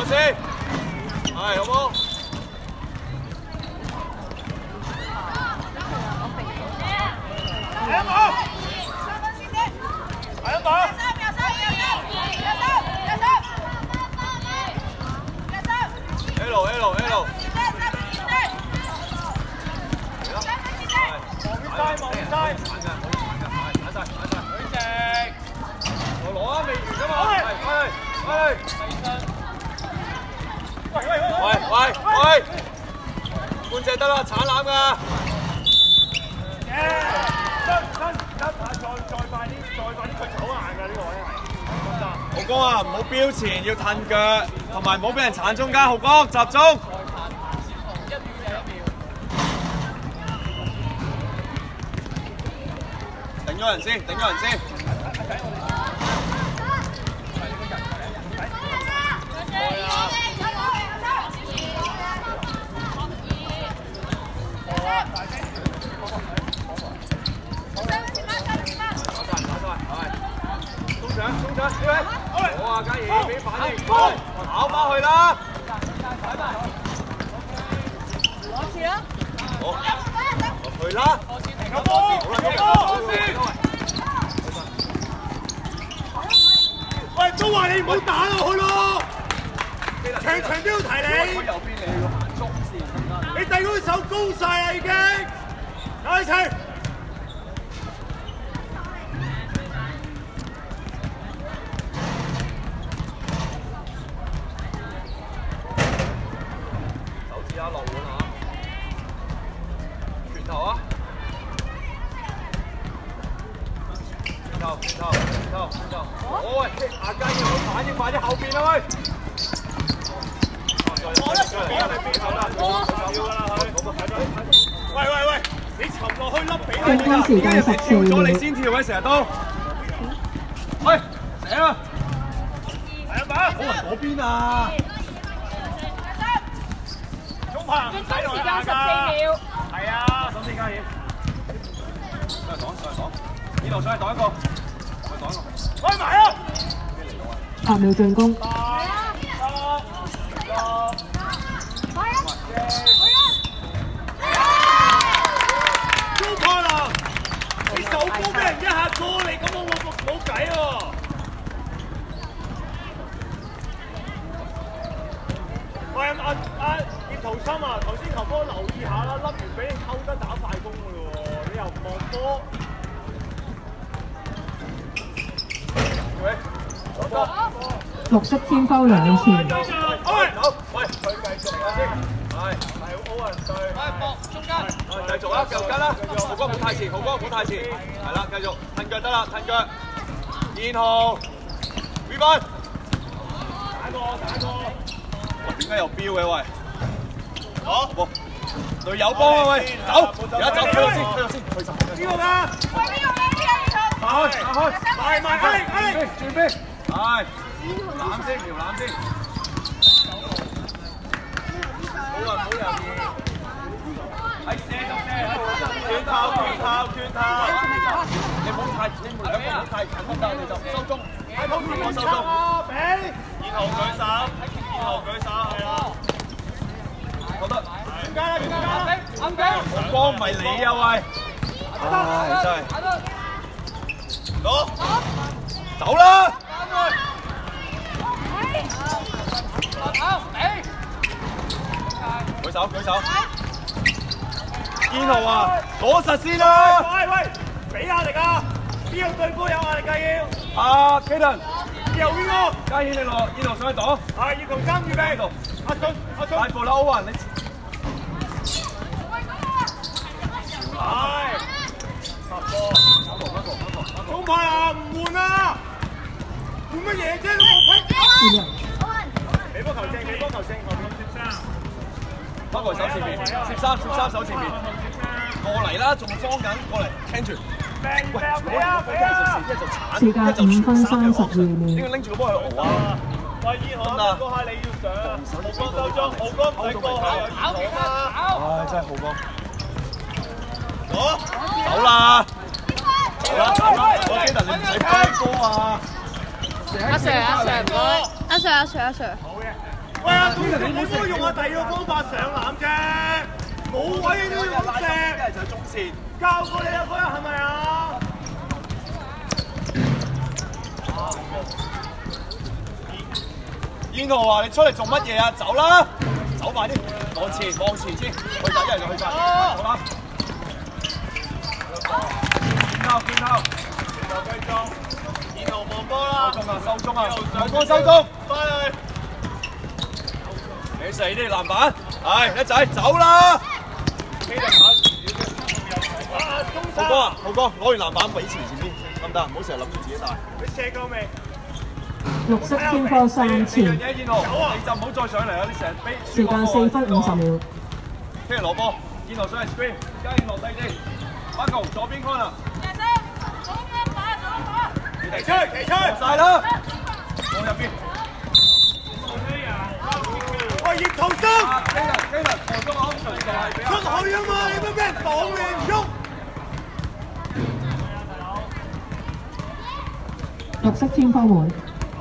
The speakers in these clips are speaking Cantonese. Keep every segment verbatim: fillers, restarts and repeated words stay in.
先，係好冇？ 兩個，兩個。 L L L。望晒望晒，打晒打晒，舉直，我攞啊未完㗎嘛，係係係。喂喂喂喂喂，半隻得啦，鏟攬㗎。 真真真再再快啲，再快啲，佢走硬㗎呢個位係。 浩哥啊，唔好標前，要褪腳，同埋唔好俾人鏟中間。浩哥集中。頂咗人先，頂咗人先。中場，中場，呢位，好啊，嘉怡，俾反應，跑翻去啦。 攞次啦。 好，落去啦。 有波，有波先。喂，都話你唔好打落去咯，場場都要提你。 右邊你要行中線。 你第嗰隻手高晒啦已經，有一齊。 手指啊落碗啊！拳頭啊！拳頭拳頭拳頭拳頭！哦喂，阿雞要反應快啲後邊啊喂！我咧俾人哋邊後啦，要啦佢。 喂喂喂，你沉落去笠俾最低時間十四秒。 咗你先跳嘅成日都。喂，醒啊！ 係啊嘛， 好雲嗰邊啊！ 中鵬， 最低時間十四秒。 係啊， 心思加嘢。再講，再講，呢度再擋一個，再擋一個。 開埋啊！ 八秒進攻。 中鵬啊！你手高俾人一下過嚟，咁我冇冇計喎。喂，阿阿葉圖森啊，頭先球波留意下啦，笠完俾你偷得打快攻㗎咯喎，你又唔望波。喂，攞波！ 綠色天拋兩次。 喂， 好，喂，佢繼續啦先，係係好奧運隊，係搏中間，係繼續啦，繼續跟啦，浩哥唔好太前，浩哥唔好太前，係啦，繼續褪腳得啦，褪腳，燕豪 ，rebound， 打過打過。 點解又飆嘅喂？好，隊友幫啊喂，走，而家走，推落先，推落先，去走。 邊個㗎？ 喂，邊個嘅？邊個？ 打開，打開， 埋埋，阿力阿力， 轉飛，係，攬先，條攬先。好啊，好入面。係射就射，斷頭斷頭斷頭。你唔好太，你兩個唔好太近得，你就收中。喺旁邊我收中。 俾。 然後舉手，然後舉手，係啦。覺得點解啦？點解啦？啱嘅。 紅光唔係你啊喂！唉，真係。攞。走啦！舉手舉手，堅豪啊，攞實先啦！ 喂喂，俾壓力啊！邊個對波有壓力㗎要？ 阿 Kaden， 右邊個？ 嘉軒你落，呢度上去擋。 係葉同三預備。 度， 阿俊阿俊。 大步啦，歐雲你。 係。十個。中派啊，唔換啊！換乜嘢啫？都冇批。俾波球正，俾波球正，後邊接生。 翻過手前面，攝三攝三手前面，過嚟啦，仲慌緊，過嚟聽住。喂，唔好唔好一就時一就鏟，一就傳三嘅惡術，點解拎住個波去熬啊？ 喂，燕豪啊，嗰下你要上，浩哥收中，浩哥唔使過下有燕豪啊！ 唉，真係浩哥。走，走啦！走啦走啦！我基特你唔使飛波啊！ 阿 Sir 阿 Sir 唔該，阿 Sir 阿 Sir 阿 Sir。 好嘅。 喂啊，通常你唔好用下第二個方法上籃啫，冇位都要咁射。 一係就中線。 教過你啊，嗰日係咪啊？ 燕豪話：你出嚟做乜嘢啊？走啦！走快啲，往前往前先，去晒一係就去晒。好啦。見後見後， 繼續。燕豪望波啦。 收中啊！收中啊！望波收中。 翻去。 你死啲籃板，係一仔走啦！浩哥啊，浩哥攞完籃板俾前前邊，得唔得？唔好成日諗住自己帶。 你射夠未？ 綠色天科三樣前， 嘢，燕豪，你就唔好再上嚟啦！你成日俾時間四分五十秒。 跟住攞波，燕豪上嚟 screen，加燕落低啲。Marco 左邊 corner。 奇出奇出， 晒啦！往入邊。 喂，葉童生， 基人基人，防中安全就係俾出去啊嘛！你都俾人擋你唔喐。 綠色天科門，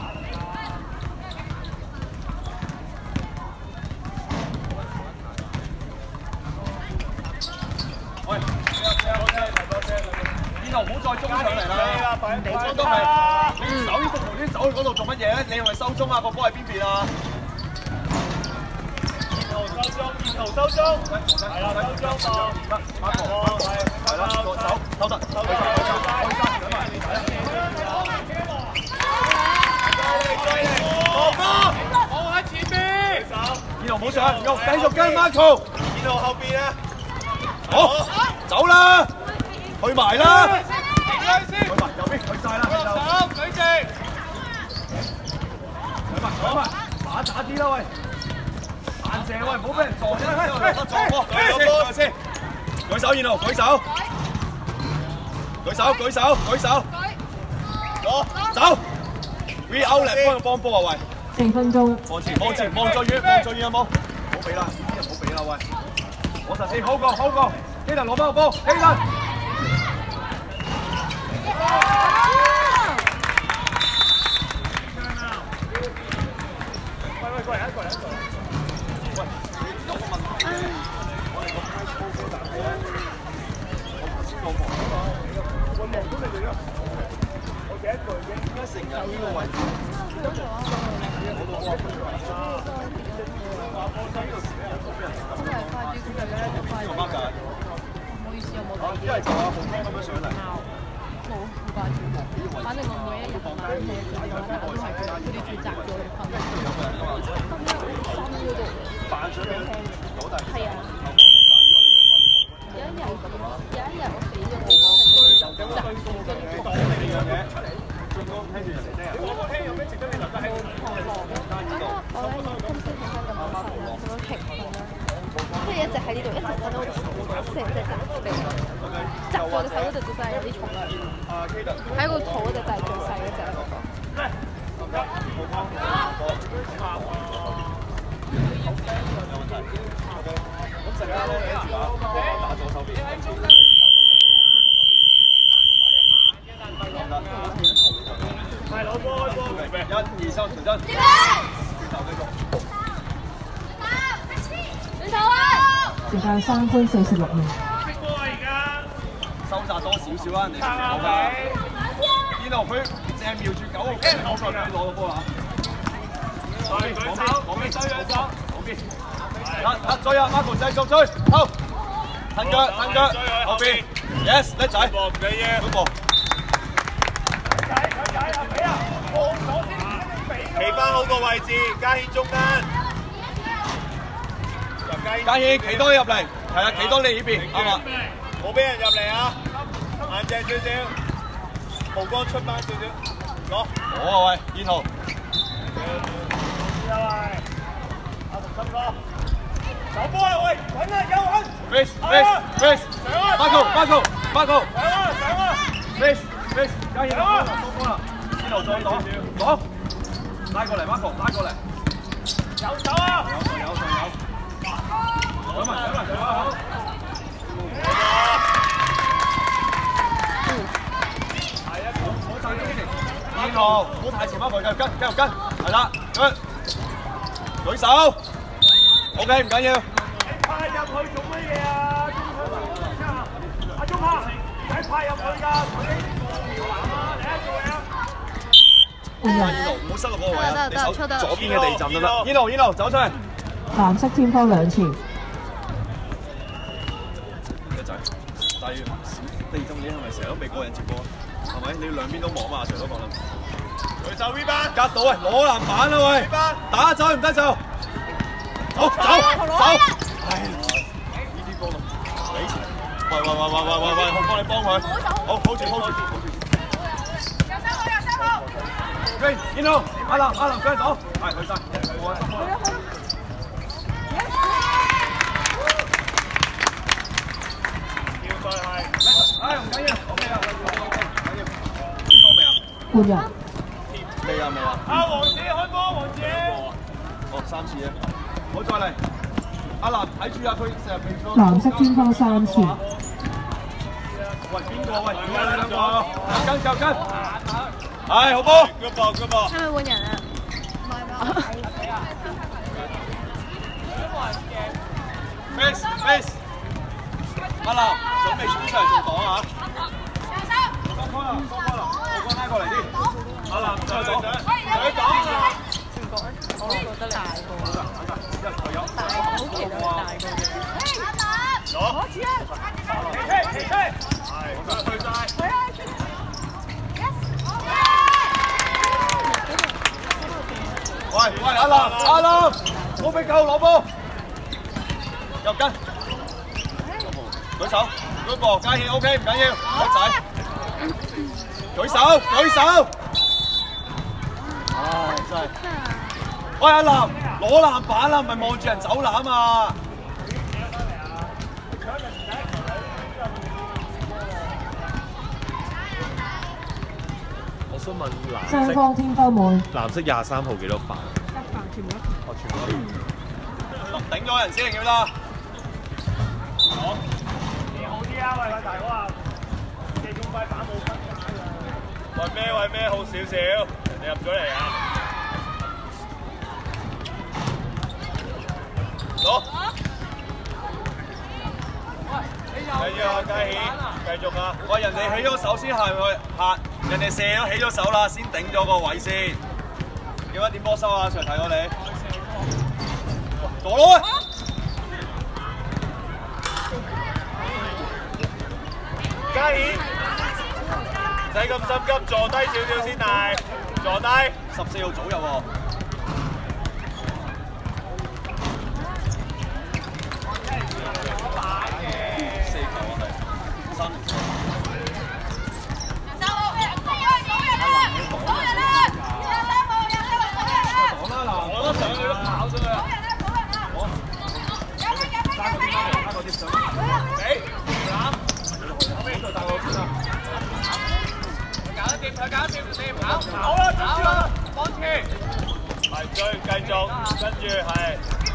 喂，燕豪唔好再中上嚟啦！中都係，你手呢度無端走去嗰度做乜嘢咧？你係咪收中啊？個波喺邊邊啊？ 收中，燕豪收中，係啦，收中噃， 馬哥，係啦，個手收得，收得，開山，咁啊， 哥哥，我喺前邊， 燕豪唔好上，用繼續跟 Marco， 燕豪後邊啊， 好，走啦，去埋啦， 停開先， 去埋右邊，去晒啦， 手舉直， 去埋，去埋，打打啲啦喂。彈射喂，唔好俾人撞啫，得撞波，舉先，舉手，燕豪，舉手，舉手，舉手，舉手，攞走 ，re out 嚟幫佢幫波啊喂， 四分鐘。 望前，望前，望最遠，望最遠有冇？唔好俾啦，呢啲唔好俾啦喂，我實先好過，好過，基特攞翻個波，基特。 喂喂，過嚟一過嚟一過嚟。 有個問題咧，我哋個 high school 嗰陣咧，我唔知我望到嘛，我望到你哋啦，我記一句嘅，點解成日呢個位置？我到我話佢話啊，話波西呢個時咧，都俾人咁樣講，呢個 mark 㗎， 唔好意思，我冇啊，一係就阿洪哥咁樣上嚟， 冇唔掛住，反正我每一日玩嘢嘅話，大家都係佢哋負責咗嚟分。咁樣心嗰度。 扮上去攞大係啊！有一日，有一日我死咗地方係集住嗰啲講你樣嘢，進攻聽住人哋聽。 我聽有咩值得你留低喺度？ 我咧今朝起身咁樣瞓啦，咁樣停咁樣，跟住一直喺呢度，一直瞓到好似成隻閘嚟，閘咗隻手嗰隻就真係有啲重量，喺個肚嗰隻就係最細嗰隻嗰個。 咁陣間咧，睇住啊，打左手邊。 係攞波開波， 一、二、三，陳真。 你走啊！ 時間三分四十六秒。 識波啊而家！ 收窄多少少啦，人哋攞㗎。邊度佢淨係瞄住九號，九號佢攞個波啦。講邊？講邊？講邊？收兩手。講邊？得得追啊 ！Marco 繼續追，好，騰腳騰腳，後邊 ，yes 叻仔， 唔緊要， 嗰個。 仔仔仔啊，俾啊，望咗先，企翻好個位置，嘉軒中間， 嘉軒企多啲入嚟，係啊，企多你呢邊，啱嘛？ 冇俾人入嚟啊，硬淨少少，曝光出翻少少，攞。 好啊喂，燕豪。 因為阿同心哥。走波啦喂，穩啦有穩 ，face face face， Marco Marco Marco， 上啊上啊 face face， 嘉軒攞波啦，邊度再攞攞，拉過嚟 Marco 拉過嚟， 有手啊， 有有有有，上埋上埋上埋好，係啊，唔好站呢邊，燕豪唔好太前 Marco 繼續跟繼續跟，係啦，咁。舉舉手。OK， 唔緊要。 你派入去做乜嘢啊？阿鐘柏，唔使派入去㗎，佢男啊，你一做嘢啊！ 換人， 唔好塞落嗰個位啊！你守得得左邊嘅地陣就得。呢度呢度走出嚟。 藍色天方兩次， 一仔，但係地陣你係咪成日都未過人接波？係咪？你要兩邊都望嘛？阿 Sir 都講啦。 佢就 V 班， 隔到喂，攞籃板啦喂！打走唔得就，走走走！唉，呢啲波幾錢？喂喂喂喂喂喂喂，我幫你幫佢。好 hold 住 hold 住 hold 住。有三號有三號。喂，見到阿林阿林跟走，係去晒。 要再係， 唉唔緊要 ，OK 啦 ，OK OK， 唔緊要。見到未啊？ 換人， 未啊未啊。 阿黃子開波，黃子。 哦，三次啊！好再嚟，阿南睇住啊，佢成日變咗。 藍色天方三次， 喂邊個？喂，點解你兩個？跟就跟。係好波。 good ball good ball。 係咪換人啊？唔係嘛 ？Face face。阿南準備衝出嚟做擋啊！幫開啦，幫開啦，我幫拉過嚟啲。阿南再擋，再擋啊！ 我覺得你大個啦，大個好期待大個嘅。 攞，企企企企，係，我去晒。 喂喂，阿南阿南，冇俾夠攞波，入跟，舉手，舉波，加氣 OK 唔緊要，仔仔，舉手舉手，唉真係。喂，阿林，攞籃板啦，唔係望住人走籃啊！ 我想問藍色雙方天花門， 藍色廿三號幾多分？ 一分全部一分。 哦，全部一分。 頂咗人先，要得。 好，你好啲啊，喂，大哥啊，你咁快打冇分解㗎？為咩為咩好少少？人哋入咗嚟啊！攞，繼續啊，嘉喜，繼續啊！喂，人哋起咗手先係咪下？人哋射咗起咗手啦，先頂咗個位先。點解點波收啊？阿 Sir 睇過你。攞攞啊！嘉喜，唔使咁心急，坐低少少先大，坐低。 十四號早入喎。 好啦，走啦，放住，係追，繼續，跟住係，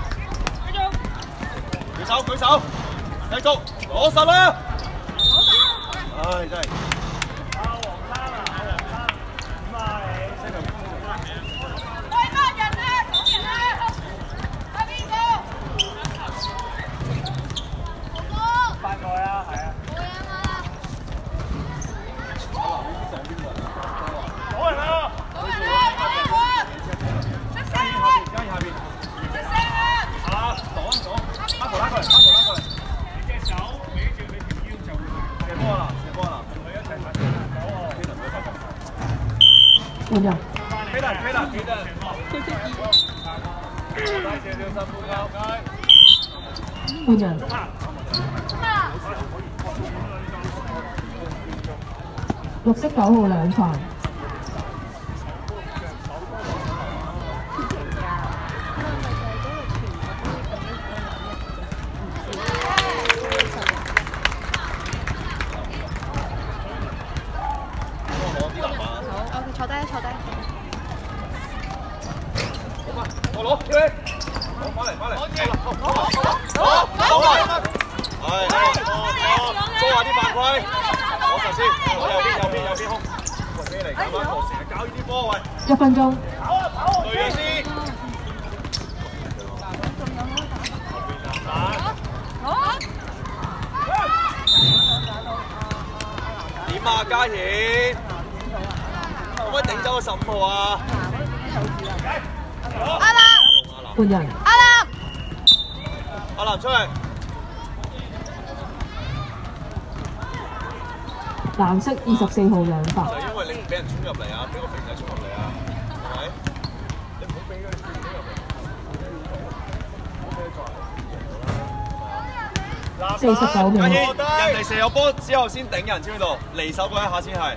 舉手舉手，繼續攞實啦！唉，真係。 阿黃生啊，阿黃生，點啊你？ 對乜人啊？講人啊？係邊個？ 翻過啦，係啊。冇人啦！ 冇人啦！冇人啦！出聲啊！ 加下邊。 出聲啊！ 啊，擋一擋，拉過拉過嚟，拉過拉過嚟。 你隻手俾住你條腰就會射波啦，射波啦， 同佢一齊睇。 換人， 飛得飛得飛得。 大少少深呼吸。 換人，綠色九號兩犯， 坐低坐低。 我攞，跳起，攞翻嚟翻嚟，好啦，好，好，好，好，係，攞，做下啲犯規，攞實先，攞右邊右邊右邊空，喂，咩嚟？搞翻波成日搞呢啲波，喂， 一分鐘， 對嘅先， 點啊，嘉賢？可唔可以頂走個十五號啊？ 阿南， 換人。 阿南， 阿南出嚟。 藍色二十四號兩發。 就因為你唔俾人衝入嚟啊，俾個肥仔衝入嚟啊，係咪？你唔好俾佢哋衝入嚟。 四十九秒。 人哋射有波之後先頂人，知唔知道？離手嗰一下先係。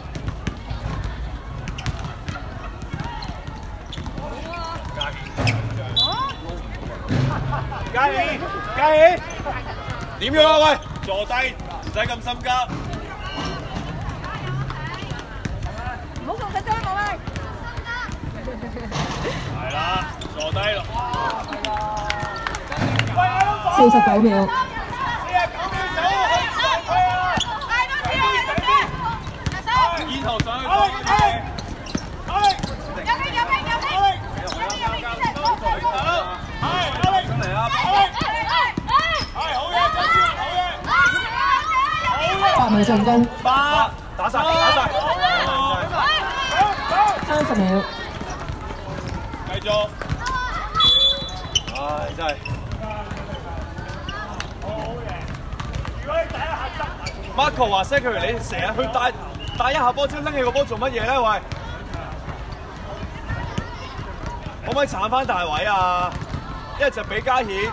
嘉怡，嘉怡， 點樣啊？喂， 坐低，唔使咁心急。 唔好咁緊張，我喂。 係啦，坐低咯。 四十九秒。 煙頭上去講嘢。 有飛有飛有飛，有飛有飛，堅持，冇冇冇。 出嚟啊！ 八秒進攻。 八打晒，打晒。 三十秒。 繼續。 唉，真係。Marco 話 Secretary 你成日去帶帶一下波，先拎起個波做乜嘢咧？喂，可唔可以鏟翻大位啊？一係就俾嘉顯。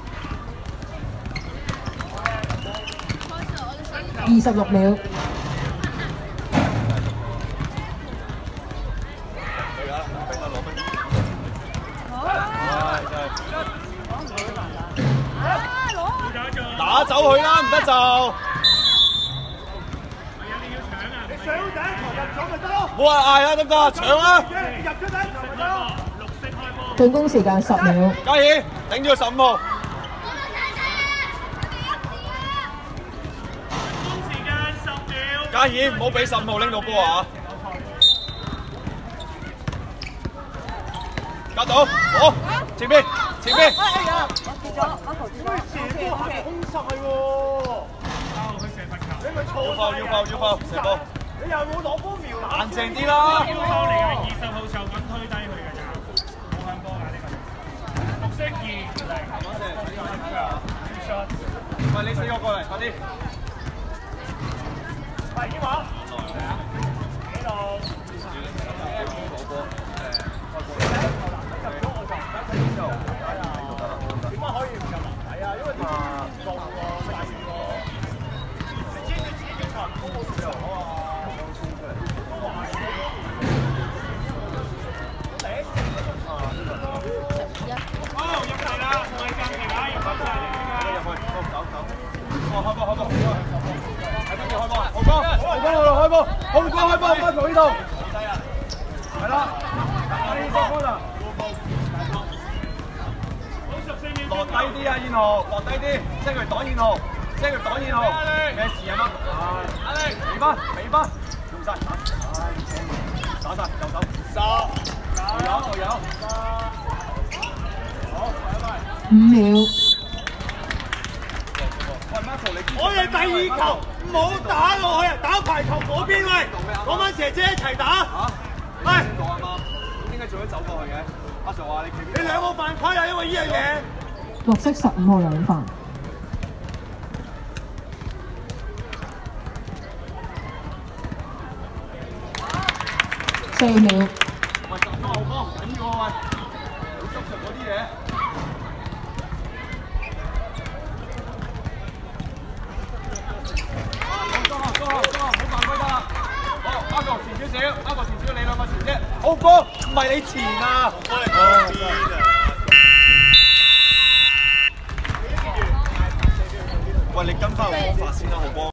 二十六秒。 打走佢啦，唔得就。 你上第一球入咗咪得咯？ 冇人嗌啊，得唔得？搶啊！ 你入咗第一球咪得咯？ 進攻時間十秒。 嘉顯頂住個十五號。嘉顯唔好俾十五號拎到波啊！夾到，好，前邊，前邊。 哎呀，我跌咗，我頭跌咗。 射波係空晒喎。你咪錯要放要放要放射波。 你又冇攞波瞄籃。 硬淨啲啦。 要拋嚟嘅，二十號就咁推低佢嘅咋，冇向波㗎呢個。綠色二零。 喂，你四個過嚟，快啲。 喂，點話？幾度？點解可以唔入籃底啊？因為啲路喎，大線喎。你知唔知自己嘅球高冇自由啊嘛？ 哦，入嚟啦，唔係暫停啊，要入晒嚟㗎。 入去，走走走。哦，開波開波，喺邊度開波啊？浩哥，浩哥嗰度開波，浩哥開波，開球呢度。係啦，呢個波啦。落低啲啊，燕豪，落低啲，即係佢擋燕豪，即係佢擋燕豪。咩事啊？乜？阿力，尾班，尾班，用晒，打晒，右手，十，有有有，好，拜拜。 五秒。 我哋第二球唔好打落去啊！打排球嗰邊喂，嗰班姐姐一齊打。 嚇？ 喂， 講啱啱，點解做咗走過去嘅？阿 Sir 話你企邊？ 你兩個犯規啊！因為呢樣嘢。 綠色十五號兩犯。四秒。 喂，十個後方，緊要喎喂，好執着嗰啲嘢。好，裝下，裝下，裝下，唔好犯規得啦。好，阿哥前少少，阿哥前少少，你兩個前啫。浩哥，唔係你前啊。我哋嗰邊啊。喂，你跟翻個方法先啦，浩哥。